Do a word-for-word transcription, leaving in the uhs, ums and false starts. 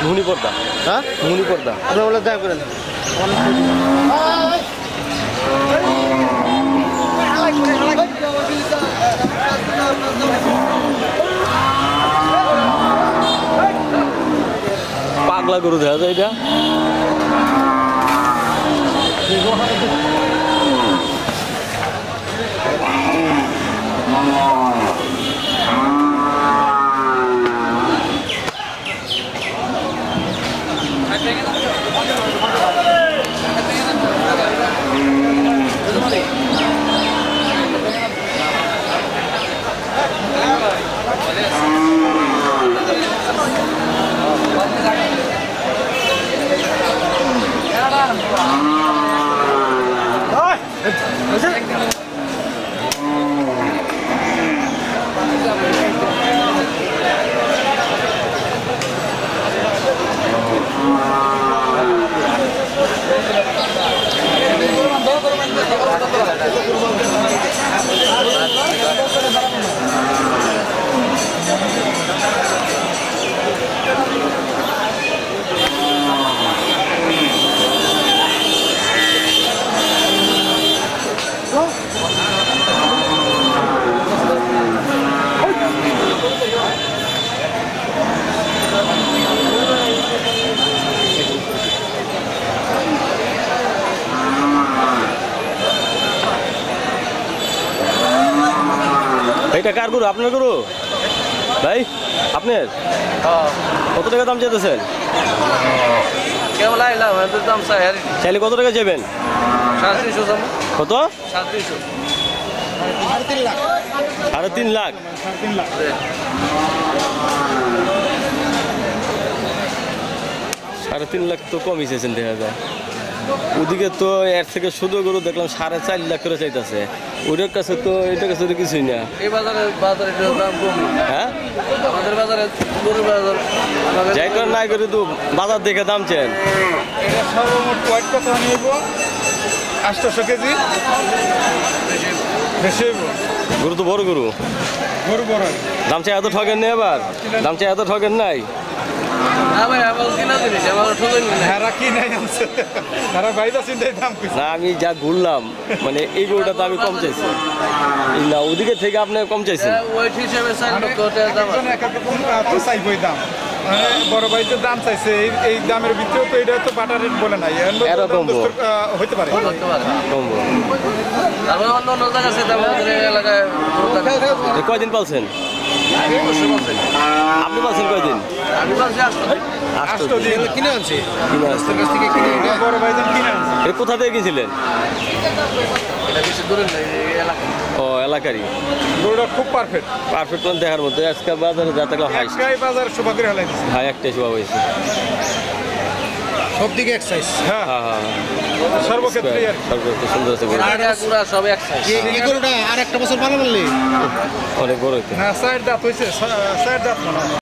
ঘুনি পর্দা। হ্যাঁ ঘুনি পর্দা আপনি বলে দেখা করেন পাগলা গরু দেখা যায় এটা। এটা কার গরু? আপনার গরু ভাই? আপনার কত টাকা দাম চাইতেছেন? চাইলে কত টাকা যাবেন? কত? সাড়ে তিন লাখ। সাড়ে তিন লাখ তো কমই চাইছেন দেখা যায়। ওদিকে তো এর থেকে শুধু গরু দেখলাম সাড়ে চার লাখ করে চাইতেছে। ওদের কাছে তো এটার কাছে তো কিছুই না। এই বাজারে বাজারে দাম কম। হ্যাঁ আমাদের বাজারে গরুর বাজার যাই করে নাই করে তো বাজার দেখে দাম চেন। এটা সর্বমোট কয়েক কথা নিব আটশোশো কেজি বেশি গরু তো বড় গরু। গরু বড় দাম চাই এত ঠকেন না এবার? দাম চাই এত ঠকেন নাই? না ভাই আমার কিনা জিনিস আমার ঠকেন না। তারা কি নাই আনছে তারা বাইরে চিন্তায় দাম কইছে না আমি যা ঘুরলাম মানে এই গরুটা তো আমি কম চাইছি না, ওদিকে থেকে আপনি কম চাইছেন। ওয়েট হিসেবে চার লক্ষ টাকা দাম আছে। এক এক রকম তো চাইবই দাম। মানে বড় ভাই তো দাম চাইছে এই এই দামের ভিতরেও তো এটা তো বাটার রেট বলে নাই এরকম হইতে পারে করতে পারে। কম তারপরে অন্য অন্য জায়গা আছে আমাদের এলাকায় এ কয়দিন পালছেন? আপনি পালছেন কয়দিন? আমি বলছি আসতো আটশো দিন। কিনে আনছি কিনে আসছেন। কাছ থেকে কিনে বড় ভাই দাম কিনে আনছি এ কোথা থেকে গেছিলেন? এটা বেশি দূরে নেই এই এলাকা। ও এলাকারই। গরুটা খুব পারফেক্ট পারফেক্ট দেখার মধ্যে আজকাল বাজারে যা থাকলে হাই একটাই বাজার শোভা করে হেলাই দিচ্ছে হাই একটাই শোভা হয়েছে। সব দিকে এক সাইজ হ্যাঁ হ্যাঁ হ্যাঁ সর্বক্ষেত্রে আর সর্বোচ্চ সুন্দর আছে গরু। আড়া গুড়া সব এক সাইজ। এই গরুটা আর একটা বছর ভালো বললি অনেক বড় হইতে। হ্যাঁ চার দাঁত হয়েছে চার দাঁত মনে হয়